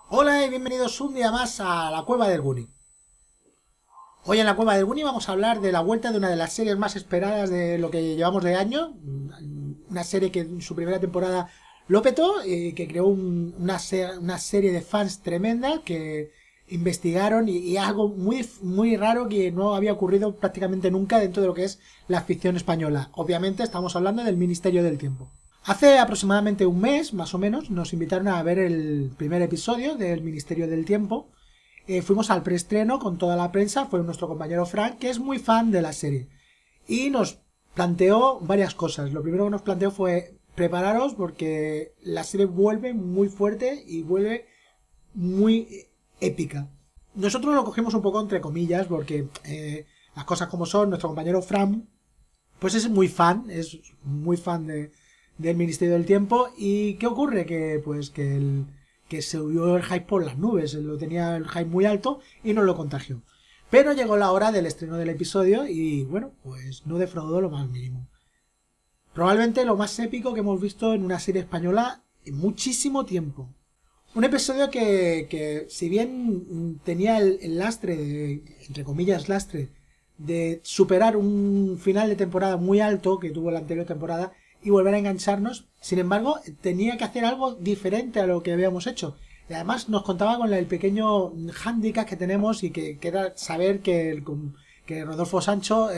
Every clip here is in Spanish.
Hola y bienvenidos un día más a la Cueva del Guni. Hoy en la Cueva del Guni vamos a hablar de la vuelta de una de las series más esperadas de lo que llevamos de año. Una serie que en su primera temporada lo petó y que creó una serie de fans tremenda que investigaron y algo muy raro que no había ocurrido prácticamente nunca dentro de lo que es la ficción española. Obviamente estamos hablando del Ministerio del Tiempo. Hace aproximadamente un mes, más o menos, nos invitaron a ver el primer episodio del Ministerio del Tiempo. Fuimos al preestreno con toda la prensa, fue nuestro compañero Frank, que es muy fan de la serie. Y nos planteó varias cosas. Lo primero que nos planteó fue prepararos porque la serie vuelve muy fuerte y vuelve muy épica. Nosotros lo cogimos un poco entre comillas porque las cosas como son, nuestro compañero Frank pues es muy fan del Ministerio del Tiempo. ¿Y qué ocurre? Que pues que se subió el hype por las nubes, lo tenía el hype muy alto y no lo contagió. Pero llegó la hora del estreno del episodio y bueno, pues no defraudó lo más mínimo. Probablemente lo más épico que hemos visto en una serie española en muchísimo tiempo. Un episodio que si bien tenía el lastre, entre comillas lastre, de superar un final de temporada muy alto que tuvo la anterior temporada y volver a engancharnos, sin embargo tenía que hacer algo diferente a lo que habíamos hecho. Y además nos contaba con el pequeño hándicap que tenemos y que era saber que Rodolfo Sancho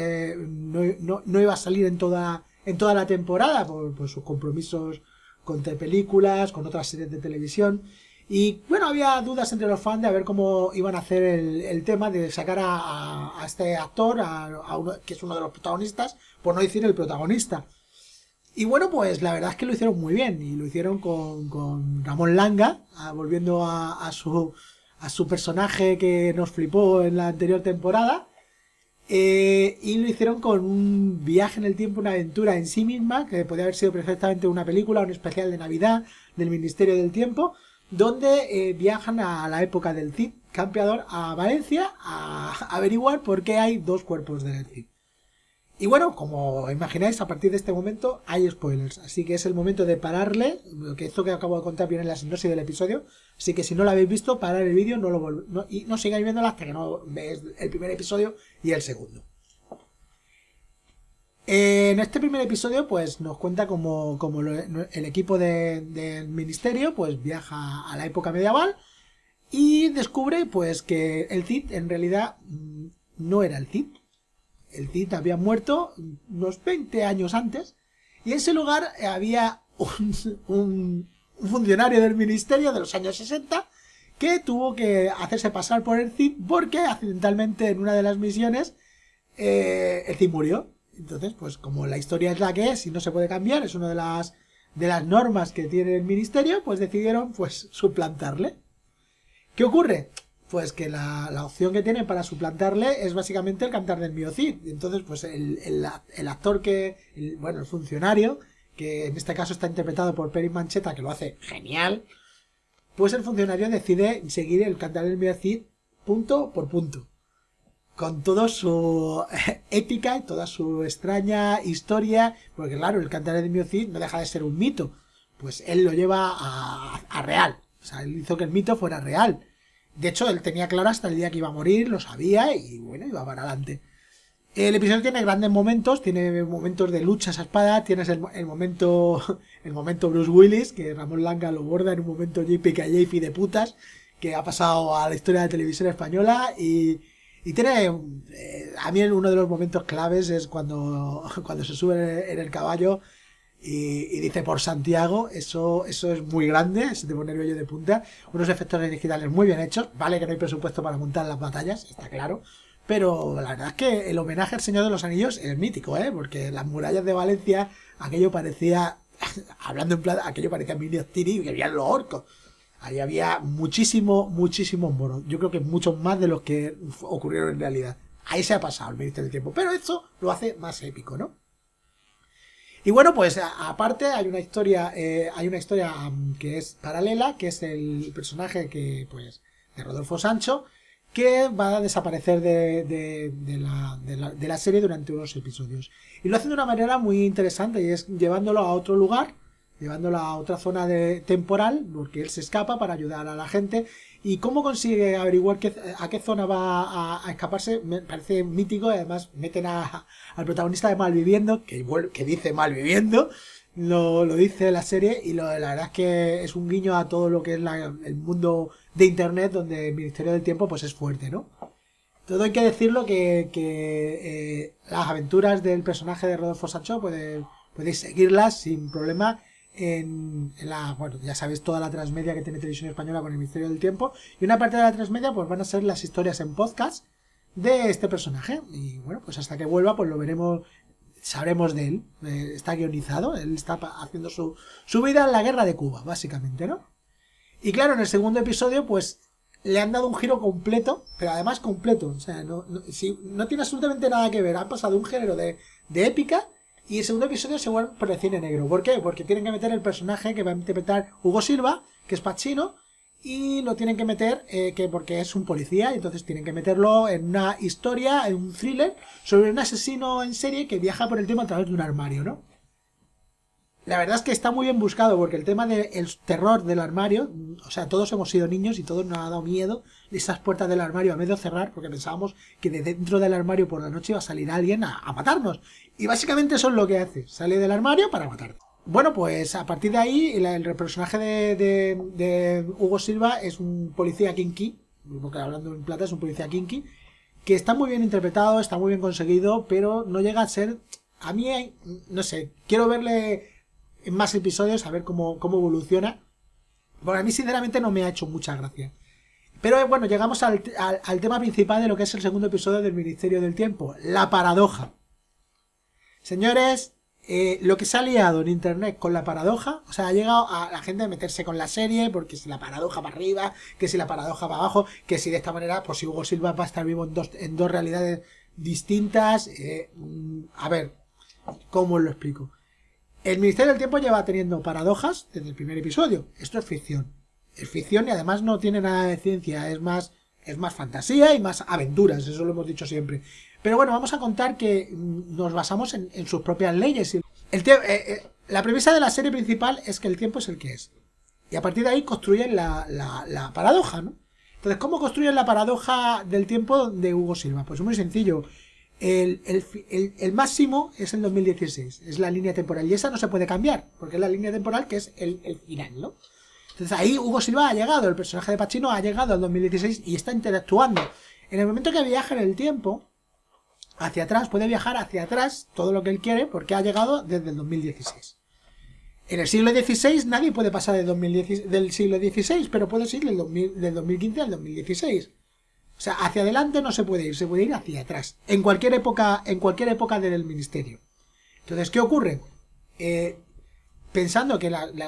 no iba a salir en toda la temporada por sus compromisos con películas, con otras series de televisión. Y bueno, había dudas entre los fans de a ver cómo iban a hacer el tema de sacar a este actor, que es uno de los protagonistas, por no decir el protagonista. Y bueno, pues la verdad es que lo hicieron muy bien. Y lo hicieron con Ramón Langa, volviendo a su personaje que nos flipó en la anterior temporada. Y lo hicieron con un viaje en el tiempo, una aventura en sí misma, que podría haber sido perfectamente una película, un especial de Navidad del Ministerio del Tiempo, donde viajan a la época del Cid campeador a Valencia a averiguar por qué hay dos cuerpos del Cid. Y bueno, como imagináis, a partir de este momento hay spoilers, así que es el momento de pararle, que esto que acabo de contar viene en la sinopsis del episodio, así que si no lo habéis visto, parar el vídeo y no sigáis viéndolo hasta que no veáis el primer episodio y el segundo. En este primer episodio pues nos cuenta como el equipo del ministerio pues viaja a la época medieval y descubre pues que el Cid en realidad no era el Cid. El Cid había muerto unos 20 años antes y en ese lugar había un funcionario del ministerio de los años 60 que tuvo que hacerse pasar por el Cid porque accidentalmente en una de las misiones el Cid murió. Entonces, pues como la historia es la que es y no se puede cambiar, es una de las normas que tiene el ministerio, pues decidieron pues suplantarle. ¿Qué ocurre? Pues que la opción que tienen para suplantarle es básicamente el cantar del mío Cid. Entonces, pues el actor bueno, el funcionario, que en este caso está interpretado por Peri Mancheta, que lo hace genial, pues el funcionario decide seguir el cantar del mío Cid punto por punto. Con toda su épica y toda su extraña historia, porque claro, el cantar del mío Cid no deja de ser un mito. Pues él lo lleva a real. O sea, él hizo que el mito fuera real. De hecho, él tenía claro hasta el día que iba a morir, lo sabía y bueno, iba para adelante. El episodio tiene grandes momentos, tiene momentos de luchas a espada, tienes el momento Bruce Willis, que Ramón Langa lo borda en un momento JPK de putas, que ha pasado a la historia de la televisión española y tiene, a mí uno de los momentos claves es cuando se sube en el caballo y dice por Santiago, eso es muy grande, se te pone el vello de punta, unos efectos digitales muy bien hechos, vale que no hay presupuesto para montar las batallas, está claro, pero la verdad es que el homenaje al Señor de los Anillos es mítico, porque las murallas de Valencia, aquello parecía, hablando en plan, aquello parecía Minas Tirith, que habían los orcos. Ahí había muchísimos moros. Yo creo que muchos más de los que ocurrieron en realidad. Ahí se ha pasado el Ministerio del Tiempo. Pero esto lo hace más épico, ¿no? Y bueno, pues aparte hay una historia que es paralela, que es el personaje de Rodolfo Sancho, que va a desaparecer de la serie durante unos episodios. Y lo hace de una manera muy interesante y es llevándolo a otro lugar llevándolo a otra zona temporal, porque él se escapa para ayudar a la gente. ¿Y cómo consigue averiguar a qué zona va a escaparse? Me parece mítico, y además meten al protagonista de Malviviendo, que dice Malviviendo, lo dice la serie, y la verdad es que es un guiño a todo lo que es el mundo de internet, donde el Ministerio del Tiempo pues es fuerte, ¿no? Todo hay que decirlo que las aventuras del personaje de Rodolfo Sancho podéis seguirlas sin problema bueno, ya sabéis, toda la transmedia que tiene Televisión Española con el Ministerio del Tiempo, y una parte de la transmedia pues van a ser las historias en podcast de este personaje, y bueno, pues hasta que vuelva pues lo veremos, sabremos de él. Está guionizado, él está haciendo su vida en la guerra de Cuba, básicamente, ¿no? Y claro, en el segundo episodio pues le han dado un giro completo, pero además completo, o sea, no tiene absolutamente nada que ver. Han pasado un género de épica, y el segundo episodio se vuelve por el cine negro. ¿Por qué? Porque tienen que meter el personaje que va a interpretar Hugo Silva, que es Pacino, y lo tienen que meter porque es un policía, y entonces tienen que meterlo en una historia, en un thriller sobre un asesino en serie que viaja por el tiempo a través de un armario, ¿no? La verdad es que está muy bien buscado, porque el tema del terror del armario, o sea, todos hemos sido niños y todos nos ha dado miedo esas puertas del armario a medio cerrar, porque pensábamos que de dentro del armario por la noche iba a salir alguien a matarnos. Y básicamente eso es lo que hace, sale del armario para matarte. Bueno, pues a partir de ahí el personaje de Hugo Silva es un policía kinky, porque hablando en plata es un policía kinky, que está muy bien interpretado, está muy bien conseguido, pero no llega a ser... A mí, no sé, quiero verle en más episodios a ver cómo evoluciona, porque a mí sinceramente no me ha hecho mucha gracia. Pero bueno, llegamos al tema principal de lo que es el segundo episodio del Ministerio del Tiempo, la paradoja. Señores, lo que se ha liado en internet con la paradoja, o sea, ha llegado a la gente a meterse con la serie, porque si la paradoja para arriba, que si la paradoja para abajo, que si de esta manera, pues si Hugo Silva va a estar vivo en dos realidades distintas. A ver, ¿cómo os lo explico? El Ministerio del Tiempo lleva teniendo paradojas desde el primer episodio. Esto es ficción. Es ficción, y además no tiene nada de ciencia, es más fantasía y más aventuras, eso lo hemos dicho siempre. Pero bueno, vamos a contar que nos basamos en sus propias leyes. La premisa de la serie principal es que el tiempo es el que es. Y a partir de ahí construyen la paradoja, ¿no? Entonces, ¿cómo construyen la paradoja del tiempo de Hugo Silva? Pues muy sencillo. El máximo es el 2016, es la línea temporal, y esa no se puede cambiar, porque es la línea temporal que es el final, ¿no? Entonces ahí Hugo Silva ha llegado, el personaje de Pacino ha llegado al 2016 y está interactuando. En el momento que viaja en el tiempo, hacia atrás, puede viajar hacia atrás todo lo que él quiere, porque ha llegado desde el 2016. En el siglo XVI nadie puede pasar del siglo XVI, pero puede ir del 2015 al 2016. O sea, hacia adelante no se puede ir hacia atrás. En cualquier época del ministerio. Entonces, ¿qué ocurre? Pensando que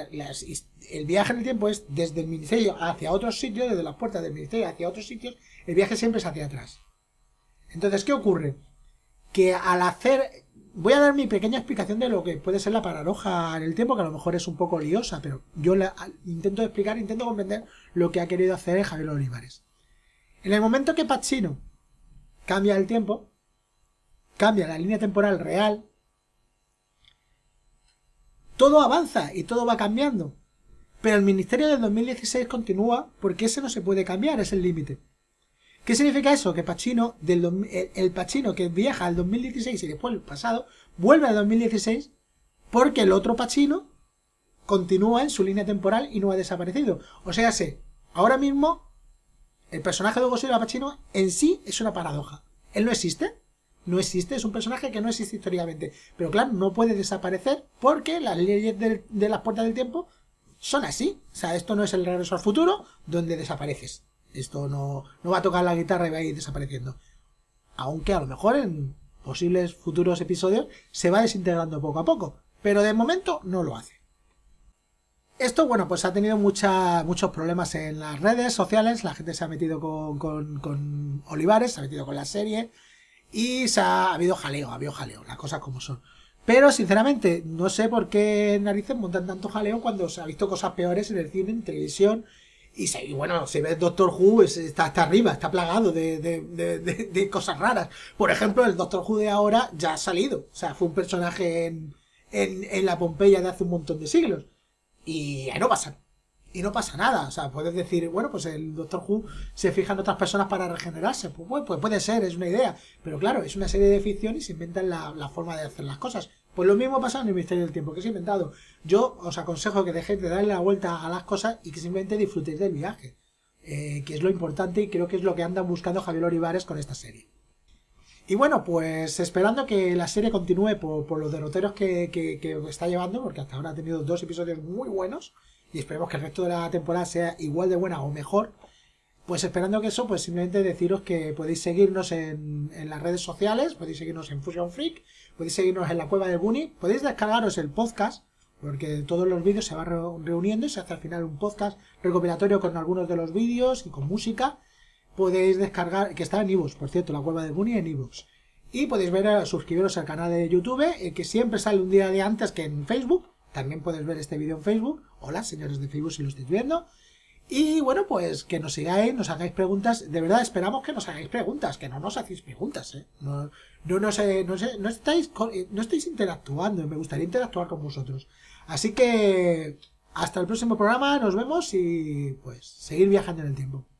el viaje en el tiempo es desde el ministerio hacia otros sitios, desde las puertas del ministerio hacia otros sitios, el viaje siempre es hacia atrás. Entonces, ¿qué ocurre? Que al hacer... Voy a dar mi pequeña explicación de lo que puede ser la paradoja en el tiempo, que a lo mejor es un poco liosa, pero yo intento comprender lo que ha querido hacer Javier Olivares. En el momento que Pacino cambia el tiempo, cambia la línea temporal real, todo avanza y todo va cambiando. Pero el Ministerio del 2016 continúa, porque ese no se puede cambiar, es el límite. ¿Qué significa eso? Que Pacino, el Pacino que viaja al 2016 y después el pasado, vuelve al 2016 porque el otro Pacino continúa en su línea temporal y no ha desaparecido. O sea, ahora mismo el personaje de Hugo Silva Pacino en sí es una paradoja. Él no existe. No existe, es un personaje que no existe históricamente. Pero claro, no puede desaparecer porque las leyes de las puertas del tiempo son así. O sea, esto no es el Regreso al Futuro donde desapareces. Esto no va a tocar la guitarra y va a ir desapareciendo. Aunque a lo mejor en posibles futuros episodios se va desintegrando poco a poco. Pero de momento no lo hace. Esto, bueno, pues ha tenido muchos problemas en las redes sociales. La gente se ha metido con Olivares, se ha metido con la serie. Y ha habido jaleo, las cosas como son. Pero, sinceramente, no sé por qué narices montan tanto jaleo cuando se ha visto cosas peores en el cine, en televisión. Y bueno, se ve Doctor Who, está arriba, está plagado de cosas raras. Por ejemplo, el Doctor Who de ahora ya ha salido. O sea, fue un personaje en la Pompeya de hace un montón de siglos. y ahí no pasa. Y no pasa nada. O sea, puedes decir, bueno, pues el Doctor Who se fija en otras personas para regenerarse. Pues puede ser, es una idea. Pero claro, es una serie de ficción y se inventan la forma de hacer las cosas. Pues lo mismo pasa en el Misterio del Tiempo, que se ha inventado. Yo os aconsejo que dejéis de darle la vuelta a las cosas y que simplemente disfrutéis del viaje. Que es lo importante y creo que es lo que andan buscando Javier Olivares con esta serie. Y bueno, pues esperando que la serie continúe por los derroteros que está llevando, porque hasta ahora ha tenido 2 episodios muy buenos, y esperemos que el resto de la temporada sea igual de buena o mejor, pues esperando que eso, pues simplemente deciros que podéis seguirnos en las redes sociales, podéis seguirnos en Fusion Freak, podéis seguirnos en la Cueva del Bunny, podéis descargaros el podcast, porque todos los vídeos se van reuniendo y se hace al final un podcast recopilatorio con algunos de los vídeos y con música. Podéis descargar, que está en iVoox, por cierto, la Cueva del Bunny en iVoox. Y podéis ver, suscribiros al canal de YouTube, que siempre sale un día de antes que en Facebook. También podéis ver este vídeo en Facebook. Hola, señores de Facebook, si lo estáis viendo. Y bueno, pues que nos sigáis, nos hagáis preguntas. De verdad, esperamos que nos hagáis preguntas, que no nos hacéis preguntas, ¿eh? No estáis interactuando y me gustaría interactuar con vosotros. Así que hasta el próximo programa, nos vemos y pues seguir viajando en el tiempo.